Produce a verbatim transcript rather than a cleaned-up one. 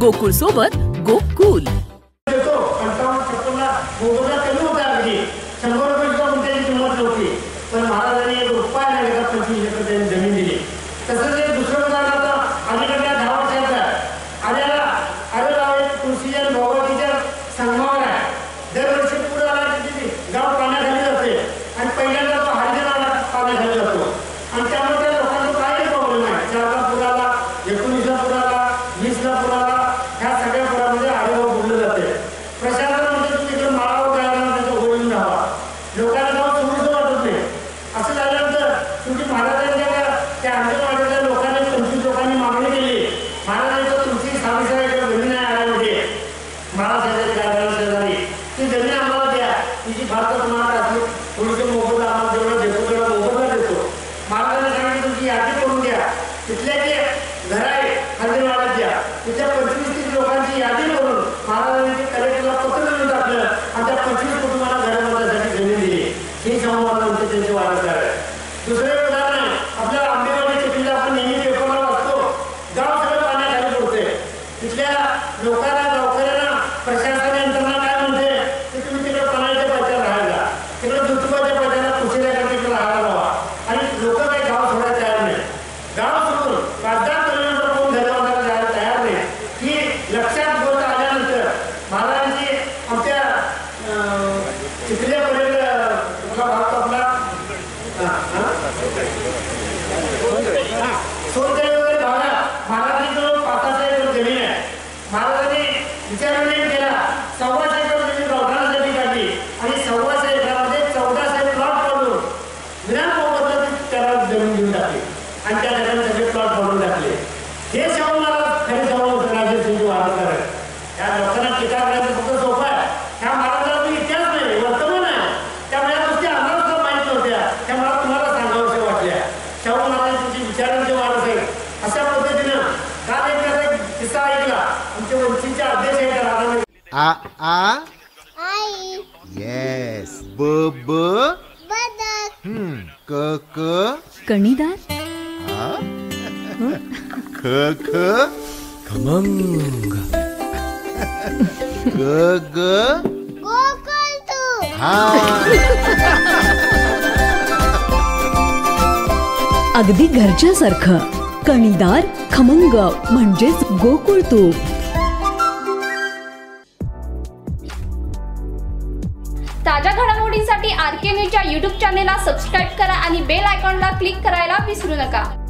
गोकुळ सोबत गोकुल. शंभर रुपये सुद्धा कोणत्याची किंमत नव्हती, पण महाराजांनी एक रुपया नाही घेता पंचवीस एकर त्यांनी जमीन दिली. तसंच एक दुसरं उदाहरण आता अलीकडल्या दहा वर्षाचा आल्याला आलेला तुळशीच्या भगवतीच्या संगमावर आहे. दरवर्षी पुढे आला की गाव पाण्याखाली जाते आणि पहिल्यांदा तो हरिजनाला पाण्याखाली जातो आणि त्यामुळे त्या लोकांचा काही प्रॉब्लेम आहे. चारला पुराला, एकोणीसला पुराला, वीसला पुराला, ह्या सगळ्या पुरामध्ये आरेगाव बुडलं जाते. प्रशासन म्हणजे तुम्ही इकडे माळावर जायला त्याचा होईल राहावा, लोकांना जाऊन सुरूच वाटत नाही. असं झाल्यानंतर तुमची महाराजांच्या त्या अंजनवाडीच्या लोकांनी पंचवीस लोकांनी मागणी केली. महाराजांचं तुमची साडेसहा एकर जमीन आहे आळ्यामध्ये, महाराजांच्या गार्डन शेजारी, ती जमीन आम्हाला द्या, तिची फारच तुम्हाला असली थोडीशी मोबत आम्हाला जेवढं देतो तेवढं मोबतला देतो. महाराजांनी सांगितलं तुमची यादी करून द्या, तिथल्या जे घर आहे अंजनवाड्यात द्या, तिथल्या पंचवीस तीस लोकांची यादी करून महाराजांनी कलेक्टरला पत्र देऊन टाकलं आणि त्या पंचवीस कुटुंबांना घरामध्ये जमीन दिली. ही संवादानंतर त्यांचे वारसदार आहे. दुसरे उदाहरण आहे आपल्या आंबेवाडी चिखलीला आपण नेहमी पेपरला वाचतो, गाव सगळं पाण्याखाली पडते. तिथल्या लोकांना गावकऱ्यांना प्रशासन यंत्रणा काय म्हणते की तुम्ही तिकडे पाण्याच्या पायथ्याला राहायला, तिकडे दुतुबाच्या पायथ्याला कुशेऱ्याकडे तिकडे राहायला राहा. आणि लोक काही गाव सोडायला तयार नाही. गाव सोडून पाचदहा किलोमीटर कोण घराबांधायला जायला तयार नाही. ही लक्षात गोष्ट आल्यानंतर महाराजांची आमच्या चिखल्यापर्यंत भाग आपला सोनदेवी वगैरे भागात महाराजांची जवळ पाचशे एकर जमीन आहे. महाराजांनी विचार निर्णय केला, सव्वाशे एकर जमीन गावठाणासाठी काढली आणि सव्वाशे एकरामध्ये चौदाशे प्लॉट पडून विना मोबदल्यात त्याला जमीन घेऊन टाकली आणि त्या ठिकाणी सगळे प्लॉट पडून टाकले. हे शाहू महाराज खरे शाहू राजेसिंग वारसदार आहेत. त्या लोकांना टीका करायचं फक्त सोपं आहे. ह्या महाराजांना तुम्ही इतिहास नाही, वर्तमान आहे, त्यामुळे या गोष्टी आम्हाला सुद्धा माहीत नव्हत्या, त्यामुळे तुम्हाला सांगावशा वाटल्या. शाहू महाराज तुमची विचारांचे वारस आहेत. अशा पद्धतीनं काल एक त्याचा एक किस्सा ऐकला. आमच्या वंशीचे अध्यक्ष आहेत राधानगरी. आ आ आई. येस. ब ब बदक. हम्म. क क कणीदार. आ ख ख खमंग. ग ग गोकुळ तू. हा. अगदी घरच्यासारखं कणीदार खमंग म्हणजेच गोकुळ तूप. ताज्या घडामोडींसाठी आर के न्यूजच्या यूट्यूब चॅनेलला सबस्क्राईब करा आणि बेल आयकॉनला क्लिक करायला विसरू नका.